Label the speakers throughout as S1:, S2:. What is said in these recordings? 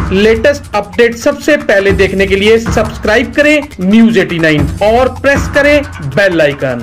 S1: Latest update सबसे पहले देखने के लिए सब्सक्राइब करें न्यूज 89 और प्रेस करें बेल आइकन।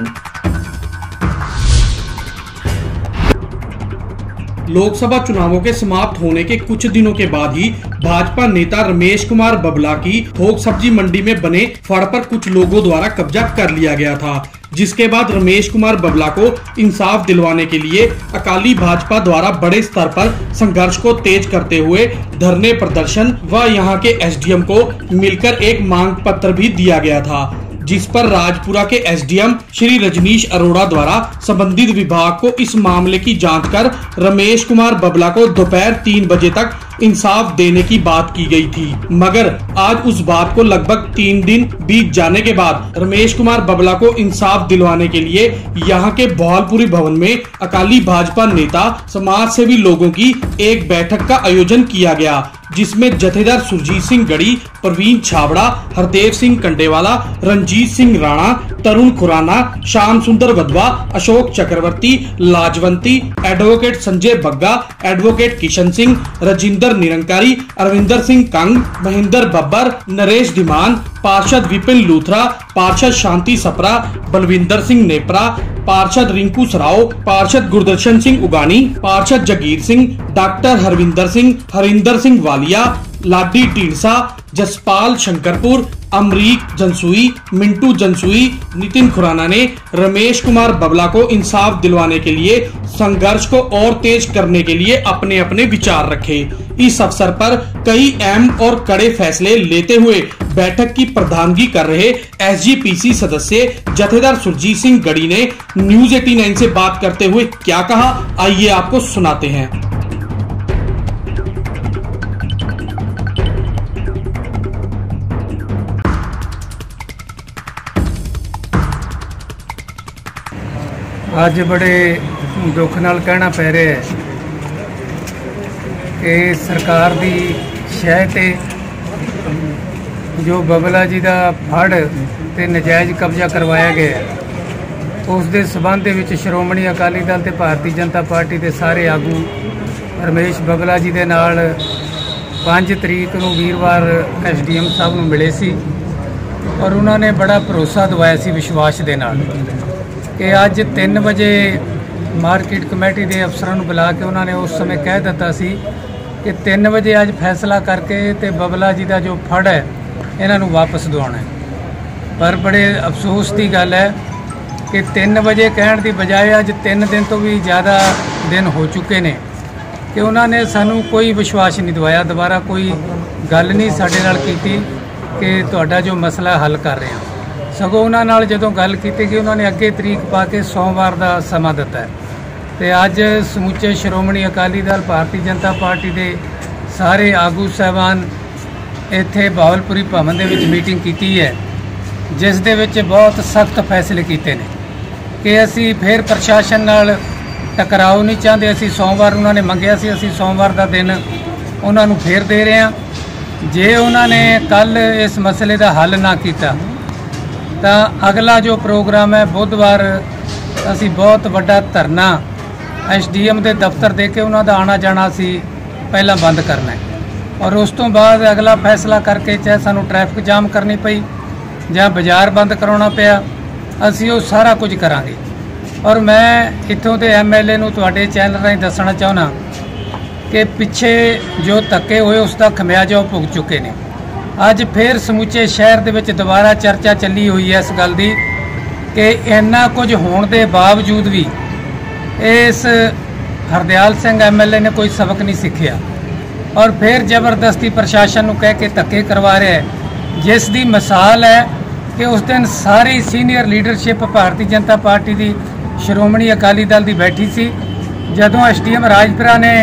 S1: लोकसभा चुनावों के समाप्त होने के कुछ दिनों के बाद ही भाजपा नेता रमेश कुमार बबला की थोक सब्जी मंडी में बने फड़ पर कुछ लोगों द्वारा कब्जा कर लिया गया था, जिसके बाद रमेश कुमार बबला को इंसाफ दिलवाने के लिए अकाली भाजपा द्वारा बड़े स्तर पर संघर्ष को तेज करते हुए धरने प्रदर्शन व यहां के एसडीएम को मिलकर एक मांग पत्र भी दिया गया था, जिस पर राजपुरा के एसडीएम श्री रजनीश अरोड़ा द्वारा संबंधित विभाग को इस मामले की जांच कर रमेश कुमार बबला को दोपहर 3 बजे तक इंसाफ देने की बात की गई थी। मगर आज उस बात को लगभग 3 दिन बीत जाने के बाद रमेश कुमार बबला को इंसाफ दिलवाने के लिए यहां के बहालपुरी भवन में अकाली भाजपा नेता समाज सेवी लोगों की एक बैठक का आयोजन किया गया, जिसमें जथेदार सुरजीत सिंह गढ़ी, प्रवीण छाबड़ा, हरदेव सिंह कंडेवाला, रंजीत सिंह राणा, तरुण खुराना, श्याम सुंदर वधवा, अशोक चक्रवर्ती, लाजवंती, एडवोकेट संजय बग्गा, एडवोकेट किशन सिंह, रजिंदर निरंकारी, अरविंदर सिंह कंग, महेंद्र बब्बर, नरेश धीमान, पार्षद विपिन लूथरा, पार्षद शांति सपरा, बलविंदर सिंह नेपरा, पार्षद रिंकू सराव, पार्षद गुरदर्शन सिंह उगानी, पार्षद जगीर सिंह, डॉक्टर हरविंदर सिंह, हरिंदर सिंह वालिया, लाडी टीरसा, जसपाल शंकरपुर, अमरीक जनसुई, मिंटू जनसुई, नितिन खुराना ने रमेश कुमार बबला को इंसाफ दिलवाने के लिए संघर्ष को और तेज करने के लिए अपने अपने विचार रखे। इस अवसर पर कई अहम और कड़े फैसले लेते हुए बैठक की प्रधानगी कर रहे एसजीपीसी सदस्य जथेदार सुरजीत सिंह गढ़ी ने न्यूज 89 से बात करते हुए क्या कहा, आइए आपको सुनाते हैं।
S2: आज बड़े दुख नाल कहना पै रहा है कि सरकार की शह ते जो बबला जी का फड़ ते नजायज़ कब्जा करवाया गया है, उस दे संबंध विच श्रोमणी अकाली दल ते भारतीय जनता पार्टी के सारे आगू रमेश बबला जी के नाल 5 तरीक नूं वीरवार एसडीएम साहब नूं मिले सी और उन्होंने बड़ा भरोसा दवाया सी विश्वास दे नाल कि अज 3 बजे मार्केट कमेटी के अफसरों बुला के उन्होंने उस समय कह दिता सी कि 3 बजे अज फैसला करके ते बबला जी का जो फड़ है इन्हों वापस दिवाना है। पर बड़े अफसोस की गल है कि 3 बजे कहने की बजाय अज 3 दिन तो भी ज़्यादा दिन हो चुके ने कि उन्होंने सानू कोई विश्वास नहीं दवाया, दोबारा कोई गल नहीं साडे नाल कीती कि तुहाडा जो मसला हल कर रहे हैं। सगों उन्होंने जो गल की कि उन्होंने अगे तरीक पा के सोमवार का समा दिता है तो अज समूचे श्रोमणी अकाली दल भारतीय जनता पार्टी के सारे आगू साहबान इत्थे बहावलपुरी भवन के मीटिंग की है, जिस दे विच बहुत सख्त फैसले किए हैं कि असी फिर प्रशासन नाल टकराओ नहीं चाहते। असी सोमवार उन्होंने मंगया सी, असी सोमवार का दिन उन्होंने फिर दे रहे हैं। जे उन्होंने कल इस मसले का हल ना किया तो अगला जो प्रोग्राम है बुधवार असी बहुत बड़ा धरना एसडीएम के दफ्तर दे के उन्हों का आना जाना सी पहला बंद करना है और उस तो बाद अगला फैसला करके चाहे सानू ट्रैफिक जाम करनी पई या बाजार बंद कराना पिया, असी वो सारा कुछ करांगे। और मैं इत्थों के MLA नूं तुहाडे चैनल राਹੀਂ दसना चाहना कि पिछे जो धक्के हुए उसका खमियाजा भुग चुके हैं। अज फिर समूचे शहर दे विच दोबारा चर्चा चली हुई है इस गल दी कि इन्ना कुछ होने के बावजूद भी इस हरदयाल सिंह MLA ने कोई सबक नहीं सीखिया और फिर जबरदस्ती प्रशासन को कह के धक्के करवा रहा है, जिस दी मिसाल है कि उस दिन सारी senior leadership Bharatiya Janata party की श्रोमणी अकाली दल की बैठी सी। जदों एसडीएम राजपुरा ने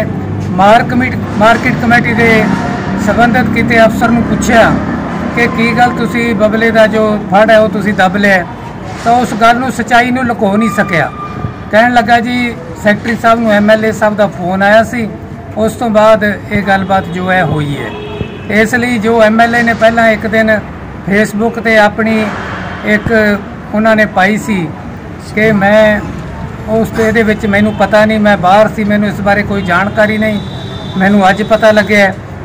S2: मार्केट कमेटी के संबंधित किते अफसर नूं पूछया कि की गल तुसी बबले का जो फड़ है वो तुसी दब लिया, तो उस गल नूं सच्चाई नूं लुको नहीं सकिया। कहन लगा जी सैकटरी साहब नूं MLA साहब का फोन आया सी, उस तो बाद ये गलबात जो है हुई है। इसलिए जो MLA ने पहला एक दिन फेसबुक ते अपनी एक उन्होंने पाई सी कि मैं उस ये मैनू पता नहीं, मैं बाहर सी, मैनू इस बारे कोई जानकारी नहीं, मैनू अज पता लगे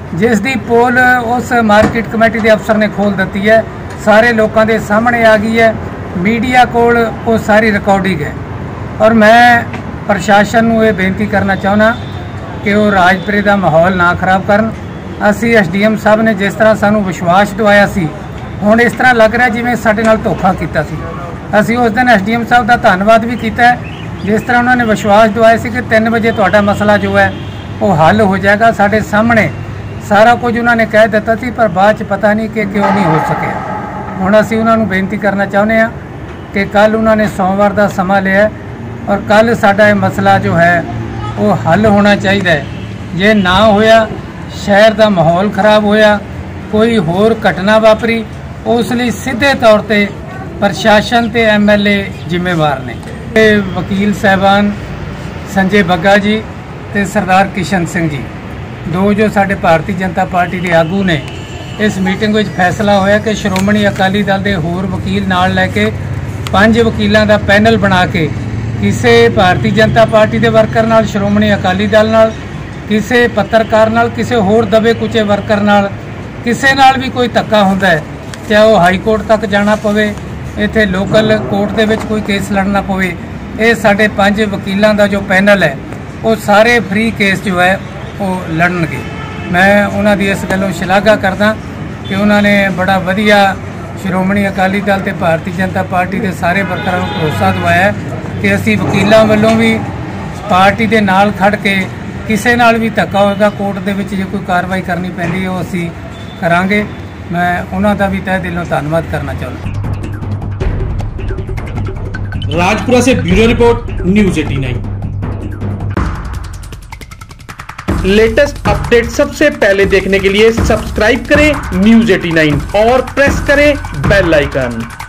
S2: ਜਿਸ ਦੀ ਪੋਲ ਉਸ ਮਾਰਕੀਟ ਕਮੇਟੀ ਦੇ ਅਫਸਰ ਨੇ ਖੋਲ ਦਿੱਤੀ ਹੈ, ਸਾਰੇ ਲੋਕਾਂ ਦੇ ਸਾਹਮਣੇ ਆ ਗਈ ਹੈ, ਮੀਡੀਆ ਕੋਲ ਉਹ ਸਾਰੀ ਰਿਕਾਰਡਿੰਗ ਹੈ। ਔਰ ਮੈਂ ਪ੍ਰਸ਼ਾਸਨ ਨੂੰ ਇਹ ਬੇਨਤੀ ਕਰਨਾ ਚਾਹੁੰਦਾ ਕਿ ਉਹ ਰਾਜਪੁਰੇ ਦਾ ਮਾਹੌਲ ਨਾ ਖਰਾਬ ਕਰਨ। ਅਸੀਂ ਐਸਡੀਐਮ ਸਾਹਿਬ ਨੇ ਜਿਸ ਤਰ੍ਹਾਂ ਸਾਨੂੰ ਵਿਸ਼ਵਾਸ ਦਿਵਾਇਆ ਸੀ, ਹੁਣ ਇਸ ਤਰ੍ਹਾਂ ਲੱਗ ਰਿਹਾ ਜਿਵੇਂ ਸਾਡੇ ਨਾਲ ਧੋਖਾ ਕੀਤਾ ਸੀ। ਅਸੀਂ ਉਸ ਦਿਨ ਐਸਡੀਐਮ ਸਾਹਿਬ ਦਾ ਧੰਨਵਾਦ ਵੀ ਕੀਤਾ, ਜਿਸ ਤਰ੍ਹਾਂ ਉਹਨਾਂ ਨੇ ਵਿਸ਼ਵਾਸ ਦਿਵਾਇਆ ਸੀ ਕਿ 3 ਵਜੇ ਤੁਹਾਡਾ ਮਸਲਾ ਜੋ ਹੈ ਉਹ ਹੱਲ ਹੋ ਜਾਏਗਾ। ਸਾਡੇ ਸਾਹਮਣੇ ਸਾਰਾ ਕੁਝ ਉਹਨਾਂ ਨੇ ਕਹਿ ਦਿੱਤਾ ਸੀ, ਪਰ ਬਾਅਦ 'ਚ ਪਤਾ ਨਹੀਂ ਕਿ ਕਿਉਂ ਨਹੀਂ ਹੋ ਸਕਿਆ। ਹੁਣ ਅਸੀਂ ਉਹਨਾਂ ਨੂੰ ਬੇਨਤੀ ਕਰਨਾ ਚਾਹੁੰਦੇ ਹਾਂ ਕਿ ਕੱਲ੍ਹ ਉਹਨਾਂ ਨੇ ਸੋਮਵਾਰ ਦਾ ਸਮਾਂ ਲਿਆ ਔਰ ਕੱਲ੍ਹ ਸਾਡਾ ਇਹ ਮਸਲਾ ਜੋ ਹੈ ਉਹ ਹੱਲ ਹੋਣਾ ਚਾਹੀਦਾ ਹੈ। ਜੇ ਨਾ ਹੋਇਆ, ਸ਼ਹਿਰ ਦਾ ਮਾਹੌਲ ਖਰਾਬ ਹੋਇਆ, ਕੋਈ ਹੋਰ ਘਟਨਾ ਵਾਪਰੀ, ਉਸ ਲਈ ਸਿੱਧੇ ਤੌਰ ਤੇ ਪ੍ਰਸ਼ਾਸਨ ਤੇ ਐਮਐਲਏ ਜ਼ਿੰਮੇਵਾਰ ਨੇ। ਵਕੀਲ ਸਾਹਿਬਾਨ ਸੰਜੇ ਬੱਗਾ ਜੀ ਤੇ ਸਰਦਾਰ ਕਿਸ਼ਨ ਸਿੰਘ ਜੀ, ਦੋ ਜੋ ਸਾਡੇ ਭਾਰਤੀ ਜਨਤਾ ਪਾਰਟੀ ਦੇ ਆਗੂ ਨੇ, ਇਸ ਮੀਟਿੰਗ ਵਿੱਚ ਫੈਸਲਾ ਹੋਇਆ ਕਿ ਸ਼੍ਰੋਮਣੀ ਅਕਾਲੀ ਦਲ ਦੇ ਹੋਰ ਵਕੀਲ ਨਾਲ ਲੈ ਕੇ 5 ਵਕੀਲਾਂ ਦਾ ਪੈਨਲ ਬਣਾ ਕੇ ਕਿਸੇ ਭਾਰਤੀ ਜਨਤਾ ਪਾਰਟੀ ਦੇ ਵਰਕਰ ਨਾਲ, ਸ਼੍ਰੋਮਣੀ ਅਕਾਲੀ ਦਲ ਨਾਲ, ਕਿਸੇ ਪੱਤਰਕਾਰ ਨਾਲ, ਕਿਸੇ ਹੋਰ ਦਬੇ ਕੁਚੇ ਵਰਕਰ ਨਾਲ, ਕਿਸੇ ਨਾਲ ਵੀ ਕੋਈ ਧੱਕਾ ਹੁੰਦਾ ਹੈ, ਚਾਹੇ ਉਹ ਹਾਈ ਕੋਰਟ ਤੱਕ ਜਾਣਾ ਪਵੇ, ਇੱਥੇ ਲੋਕਲ ਕੋਰਟ ਦੇ ਵਿੱਚ ਕੋਈ ਕੇਸ ਲੜਨਾ ਪਵੇ, ਇਹ ਸਾਡੇ 5 ਵਕੀਲਾਂ ਦਾ ਜੋ ਪੈਨਲ ਹੈ ਉਹ ਸਾਰੇ ਫ੍ਰੀ ਕੇਸ ਜੋ ਹੈ ਉਹ ਲੜਨਗੇ। ਮੈਂ ਉਹਨਾਂ ਦੀ ਇਸ ਗੱਲੋਂ ਸ਼ਲਾਘਾ ਕਰਦਾ ਕਿ ਉਹਨਾਂ ਨੇ ਬੜਾ ਵਧੀਆ ਸ਼੍ਰੋਮਣੀ ਅਕਾਲੀ ਦਲ ਤੇ ਭਾਰਤੀ ਜਨਤਾ ਪਾਰਟੀ ਦੇ ਸਾਰੇ ਵਰਕਰਾਂ ਨੂੰ ਭਰੋਸਾ ਦਿਵਾਇਆ ਕਿ ਅਸੀਂ ਵਕੀਲਾਂ ਵੱਲੋਂ ਵੀ ਪਾਰਟੀ ਦੇ ਨਾਲ ਖੜ ਕੇ ਕਿਸੇ ਨਾਲ ਵੀ ਧੱਕਾ ਹੋਏਗਾ, ਕੋਰਟ ਦੇ ਵਿੱਚ ਜੇ ਕੋਈ ਕਾਰਵਾਈ ਕਰਨੀ ਪੈਂਦੀ ਹੈ ਉਹ ਅਸੀਂ ਕਰਾਂਗੇ। मैं उन्होंने भी तहे दिलों धन्यवाद करना चाहूँगा।
S1: राजपुरा से bureau report, news 89। Latest update सबसे पहले देखने के लिए सब्सक्राइब करें न्यूज़ 89 और प्रेस करें बेल आइकन।